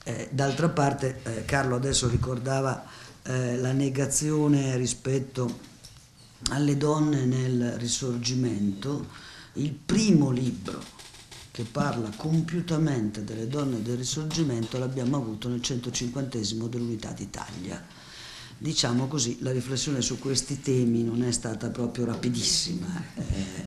D'altra parte Carlo adesso ricordava la negazione rispetto alle donne nel Risorgimento. Il primo libro che parla compiutamente delle donne del Risorgimento l'abbiamo avuto nel 150° dell'Unità d'Italia. Diciamo così, la riflessione su questi temi non è stata proprio rapidissima.